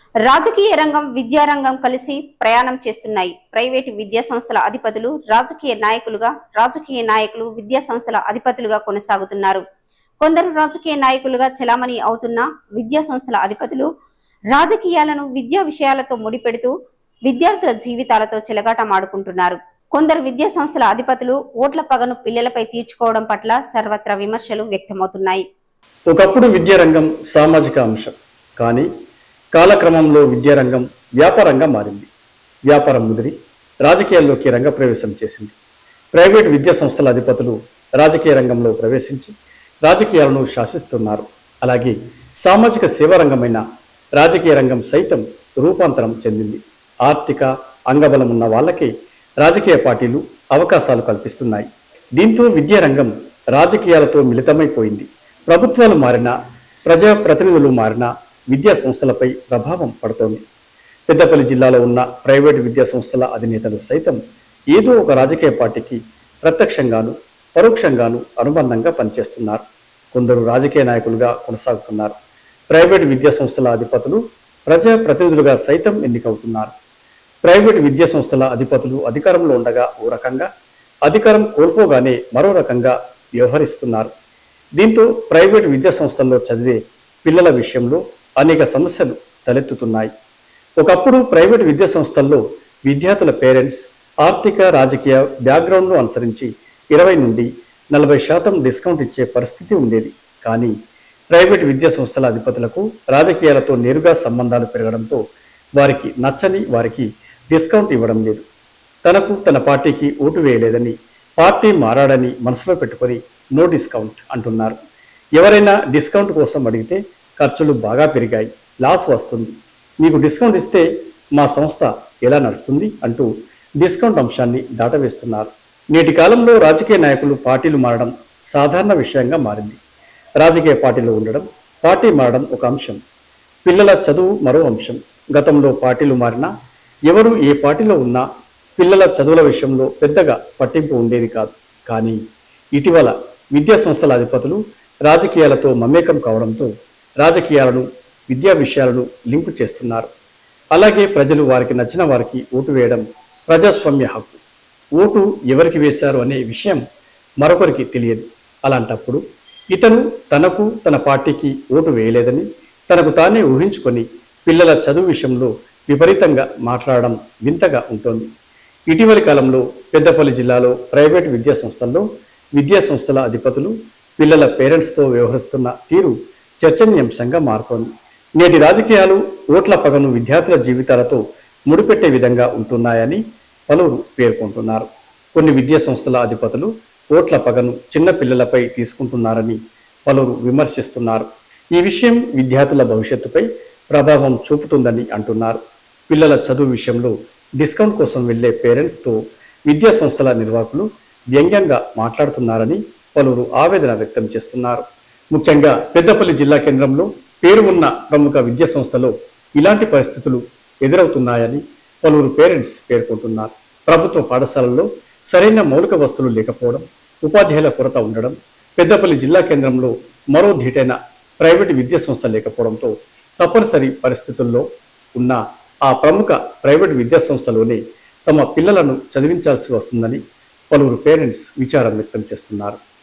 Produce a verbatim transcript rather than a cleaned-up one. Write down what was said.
రాజకీయ రంగం, విద్యారంగం కలిసి ప్రయాణం చేస్తున్నాయి. ప్రైవేటు విద్యా సంస్థల అధిపతులు రాజకీయ నాయకులుగా, రాజకీయ నాయకులు విద్యా సంస్థల అధిపతులుగా కొనసాగుతున్నారు. కొందరు రాజకీయ నాయకులుగా చెలామణి అవుతున్న విద్యా సంస్థల అధిపతులు రాజకీయాలను విద్యా విషయాలతో ముడిపెడుతూ విద్యార్థుల జీవితాలతో చెలగాటమాడుకుంటున్నారు. కొందరు విద్యా సంస్థల అధిపతులు ఓట్ల పగను పిల్లలపై తీర్చుకోవడం పట్ల సర్వత్రా విమర్శలు వ్యక్తమవుతున్నాయి. ఒకప్పుడు విద్యారంగం సామాజిక అంశం, కానీ కాలక్రమంలో విద్యారంగం వ్యాపారంగా మారింది. వ్యాపారం ముదిరి రాజకీయాల్లోకి రంగప్రవేశం చేసింది. ప్రైవేటు విద్యా సంస్థల అధిపతులు రాజకీయ రంగంలో ప్రవేశించి రాజకీయాలను శాసిస్తున్నారు. అలాగే సామాజిక సేవా రంగమైన రాజకీయ రంగం సైతం రూపాంతరం చెందింది. ఆర్థిక అంగబలం ఉన్న వాళ్ళకే రాజకీయ పార్టీలు అవకాశాలు కల్పిస్తున్నాయి. దీంతో విద్యారంగం రాజకీయాలతో మిళితమైపోయింది. ప్రభుత్వాలు మారినా, ప్రజాప్రతినిధులు మారినా విద్యా సంస్థలపై ప్రభావం పడుతోంది. పెద్దపల్లి జిల్లాలో ఉన్న ప్రైవేటు విద్యా సంస్థల అధినేతలు సైతం ఏదో ఒక రాజకీయ పార్టీకి ప్రత్యక్షంగాను పరోక్షంగాను అనుబంధంగా పనిచేస్తున్నారు. కొందరు రాజకీయ నాయకులుగా కొనసాగుతున్నారు. ప్రైవేటు విద్యా సంస్థల అధిపతులు ప్రజాప్రతినిధులుగా సైతం ఎన్నికవుతున్నారు. ప్రైవేటు విద్యా సంస్థల అధిపతులు అధికారంలో ఉండగా ఓ రకంగా, అధికారం కోల్పోగానే మరో రకంగా వ్యవహరిస్తున్నారు. దీంతో ప్రైవేటు విద్యా సంస్థల్లో చదివే పిల్లల విషయంలో అనేక సమస్యలు తలెత్తుతున్నాయి. ఒకప్పుడు ప్రైవేటు విద్యా సంస్థల్లో విద్యార్థుల పేరెంట్స్ ఆర్థిక రాజకీయ బ్యాక్గ్రౌండ్ను అనుసరించి ఇరవై నుండి నలభై శాతం డిస్కౌంట్ ఇచ్చే పరిస్థితి ఉండేది. కానీ ప్రైవేటు విద్యా సంస్థల అధిపతులకు రాజకీయాలతో నేరుగా సంబంధాలు పెరగడంతో వారికి నచ్చని వారికి డిస్కౌంట్ ఇవ్వడం లేదు. తనకు తన పార్టీకి ఓటు వేయలేదని, పార్టీ మారాడని మనసులో పెట్టుకొని నో డిస్కౌంట్ అంటున్నారు. ఎవరైనా డిస్కౌంట్ కోసం అడిగితే ఖర్చులు బాగా పెరిగాయి, లాస్ వస్తుంది, మీకు డిస్కౌంట్ ఇస్తే మా సంస్థ ఎలా నడుస్తుంది అంటూ డిస్కౌంట్ అంశాన్ని దాటవేస్తున్నారు. నేటి కాలంలో రాజకీయ నాయకులు పార్టీలు మారడం సాధారణ విషయంగా మారింది. రాజకీయ పార్టీలో ఉండడం, పార్టీ మారడం ఒక అంశం, పిల్లల చదువు మరో అంశం. గతంలో పార్టీలు మారినా, ఎవరు ఏ పార్టీలో ఉన్నా పిల్లల చదువుల విషయంలో పెద్దగా పట్టింపు ఉండేది కాదు. కానీ ఇటీవల విద్యా సంస్థల అధిపతులు రాజకీయాలతో మమేకం కావడంతో రాజకీయాలను విద్యా విషయాలను లింకు చేస్తున్నారు. అలాగే ప్రజలు వారికి నచ్చిన వారికి ఓటు వేయడం ప్రజాస్వామ్య హక్కు. ఓటు ఎవరికి వేశారు అనే విషయం మరొకరికి తెలియదు. అలాంటప్పుడు ఇతను తనకు తన పార్టీకి ఓటు వేయలేదని తనకు తానే ఊహించుకొని పిల్లల చదువు విషయంలో విపరీతంగా మాట్లాడడం వింతగా ఉంటుంది. ఇటీవలి కాలంలో పెద్దపల్లి జిల్లాలో ప్రైవేటు విద్యా సంస్థల్లో విద్యా సంస్థల అధిపతులు పిల్లల పేరెంట్స్తో వ్యవహరిస్తున్న తీరు చర్చనీయాంశంగా మారుతోంది. నేటి రాజకీయాలు ఓట్ల పగను విద్యార్థుల జీవితాలతో ముడిపెట్టే విధంగా ఉంటున్నాయని పలువురు పేర్కొంటున్నారు. కొన్ని విద్యా సంస్థల అధిపతులు ఓట్ల పగను చిన్న పిల్లలపై తీసుకుంటున్నారని పలువురు విమర్శిస్తున్నారు. ఈ విషయం విద్యార్థుల భవిష్యత్తుపై ప్రభావం చూపుతుందని అంటున్నారు. పిల్లల చదువు విషయంలో డిస్కౌంట్ కోసం వెళ్లే పేరెంట్స్తో విద్యా సంస్థల నిర్వాహకులు వ్యంగ్యంగా మాట్లాడుతున్నారని పలువురు ఆవేదన వ్యక్తం చేస్తున్నారు. ముఖ్యంగా పెద్దపల్లి జిల్లా కేంద్రంలో పేరు ఉన్న ప్రముఖ విద్యా సంస్థలో ఇలాంటి పరిస్థితులు ఎదురవుతున్నాయని పలువురు పేరెంట్స్ పేర్కొంటున్నారు. ప్రభుత్వ పాఠశాలల్లో సరైన మౌలిక వస్తువులు లేకపోవడం, ఉపాధ్యాయుల కొరత ఉండడం, పెద్దపల్లి జిల్లా కేంద్రంలో మరో ధీటైన ప్రైవేటు విద్యా సంస్థ లేకపోవడంతో తప్పనిసరి పరిస్థితుల్లో ఉన్న ఆ ప్రముఖ ప్రైవేటు విద్యా సంస్థలోనే తమ పిల్లలను చదివించాల్సి వస్తుందని పలువురు పేరెంట్స్ విచారం వ్యక్తం చేస్తున్నారు.